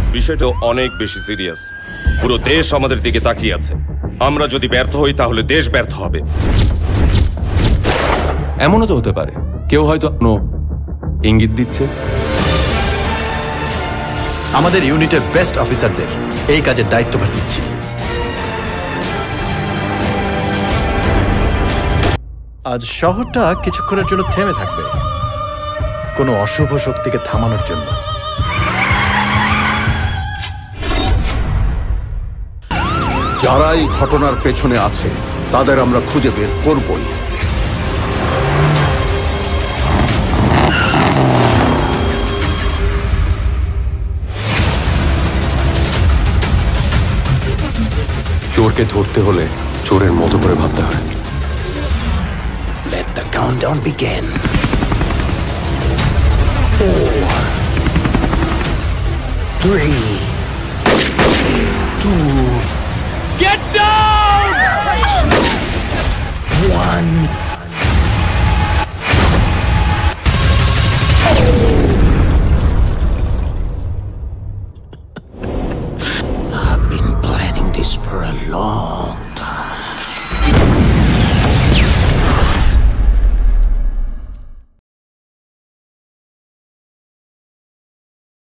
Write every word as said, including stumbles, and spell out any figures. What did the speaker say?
বিষয়টা অনেক বেশি সিরিয়াস। পুরো দেশ আমাদের দিকে তাকিয়ে আছে। আমরা যদি ব্যর্থ হই তাহলে দেশ ব্যর্থ হবে। এমনও তো হতে পারে কেউ হয়তো নো ইঙ্গিত দিচ্ছে। আমাদের ইউনিটের বেস্ট অফিসারদের এই কাজের দায়িত্বভার দিচ্ছি। আজ শহরটা কিছুক্ষণের জন্য থেমে থাকবে, কোনো অশুভ শক্তিকে থামানোর জন্য। যারা এই ঘটনার পেছনে আছে তাদের আমরা খুঁজে বের করবই। চোরকে ধরতে হলে চোরের মতো করে ভাবতে হয়। Let the countdown begin. Four, three, two, Get down! one. I've been planning this for a long